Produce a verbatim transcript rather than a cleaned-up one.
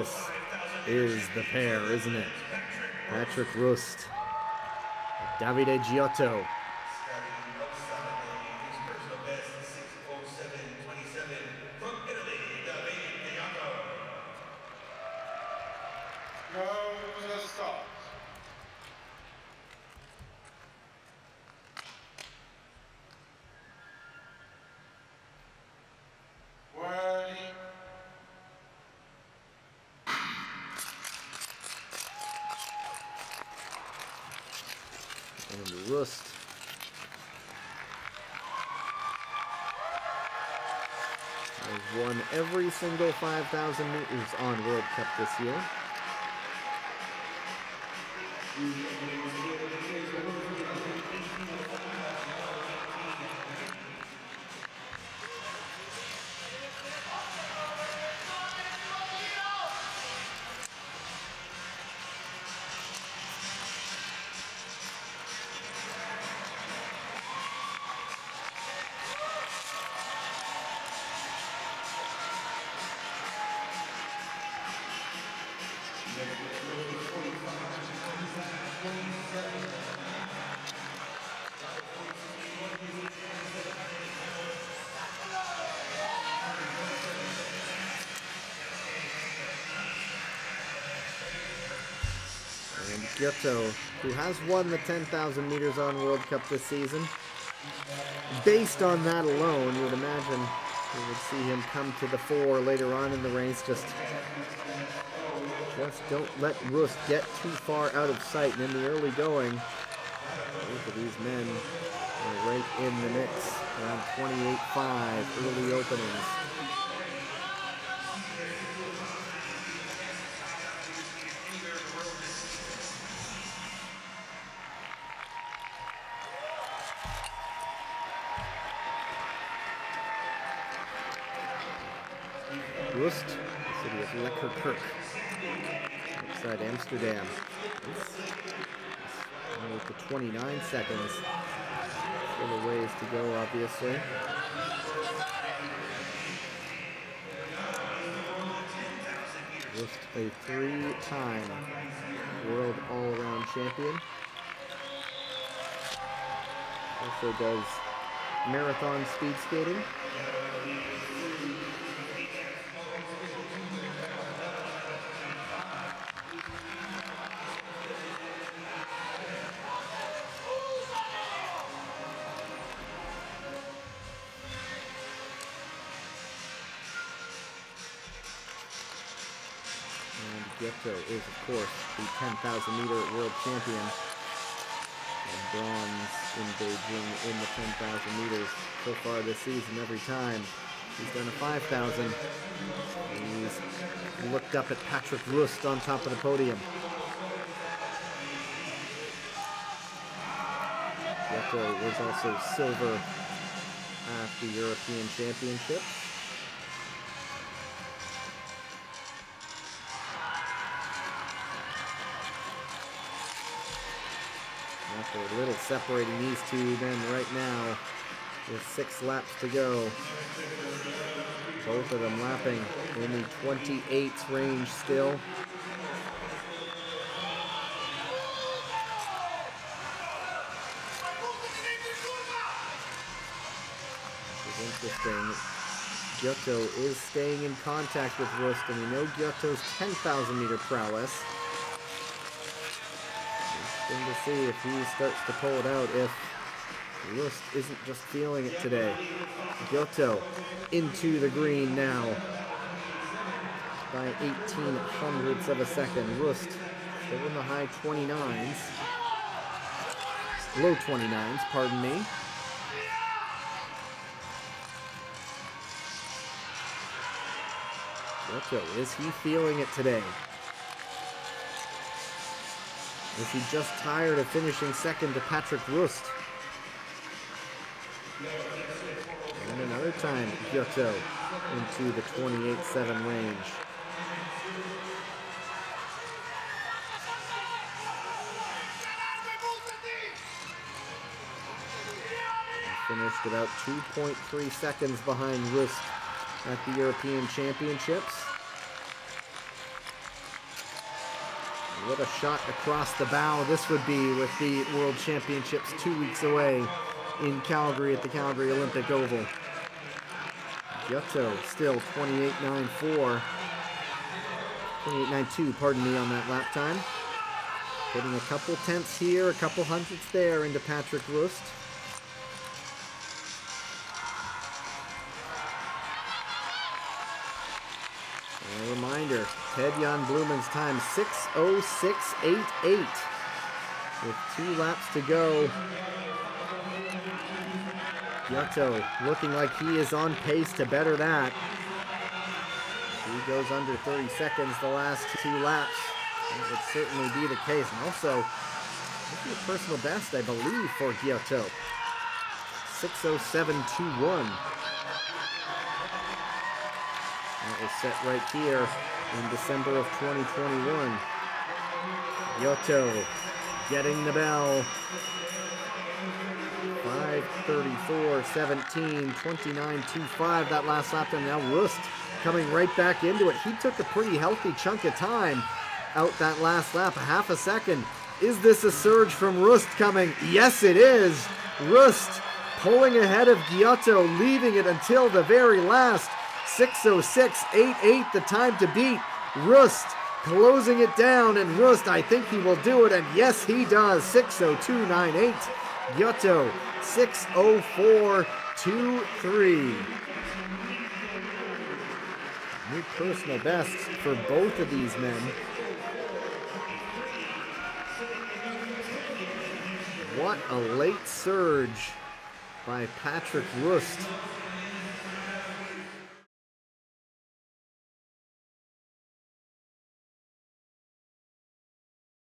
This is the pair, isn't it? Patrick Rust, Davide Giotto. And Rust has won every single five thousand meters on World Cup this year. And Giotto, who has won the ten thousand meters on World Cup this season, based on that alone, you would imagine we would see him come to the fore later on in the race. Just, just don't let Rust get too far out of sight. And in the early going, both of these men are right in the mix, around twenty-eight five early openings. Rust, the city of Lekkerkerk, outside Amsterdam. It's to twenty-nine seconds. Still a ways to go, obviously. Rust, a three-time world all-around champion. Also does marathon speed skating. Giotto is, of course, the ten thousand meter world champion, and bronze in Beijing in the ten thousand meters so far this season. Every time he's done a five thousand, he's looked up at Patrick Rust on top of the podium. Giotto was also silver at the European Championships. A little separating these two men right now with six laps to go. Both of them lapping in the twenty-eighth range still. It's interesting. Giotto is staying in contact with Rust, and we know Giotto's ten thousand meter prowess. To see if he starts to pull it out, if Rust isn't just feeling it today. Giotto into the green now by eighteen hundredths of a second. Rust still in the high twenty-nines, low twenty-nines, pardon me. Giotto, is he feeling it today? Is he just tired of finishing second to Patrick Rust? And another time, Giotto into the twenty-eight seven range. Finished about two point three seconds behind Rust at the European Championships. What a shot across the bow this would be with the World Championships two weeks away in Calgary at the Calgary Olympic Oval. Giotto still twenty-eight nine four. twenty-eight nine two, pardon me, on that lap time. Putting a couple tenths here, a couple hundredths there into Patrick Rust. And a reminder, Ted-Jan Blumen's time six oh six eighty-eight. With two laps to go. Giotto looking like he is on pace to better that. He goes under thirty seconds the last two laps. That would certainly be the case. And also, this is a personal best, I believe, for Giotto. six oh seven twenty-one. That was set right here in December of twenty twenty-one. Giotto getting the bell. five thirty-four seventeen, twenty-nine twenty-five that last lap, and now Rust coming right back into it. He took a pretty healthy chunk of time out that last lap, a half a second. Is this a surge from Rust coming? Yes, it is. Rust pulling ahead of Giotto, leaving it until the very last. six oh six eighty-eight, the time to beat. Rust closing it down, and Rust, I think he will do it, and yes, he does. six oh two ninety-eight. Giotto, six oh four twenty-three. New personal bests for both of these men. What a late surge by Patrick Rust.